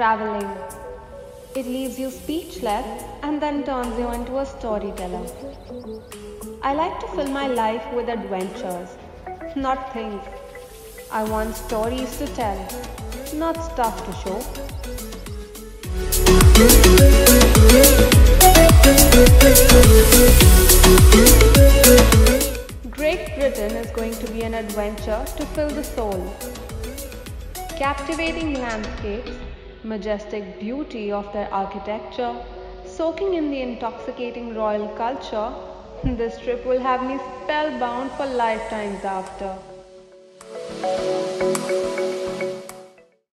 traveling. It leaves you speechless and then turns you into a storyteller. I like to fill my life with adventures, not things. I want stories to tell, not stuff to show. Great Britain is going to be an adventure to fill the soul. Captivating landscapes, majestic beauty of their architecture, soaking in the intoxicating royal culture, this trip will have me spellbound for lifetimes after.